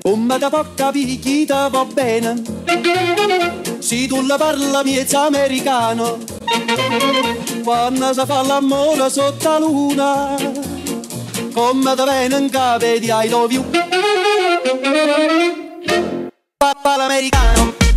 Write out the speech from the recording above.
Come da può capire chi te va bene, se tu la parla miezza americano, quando si fa l'amore sotto la luna, come te viene in capo di I love you. Papà l'americano.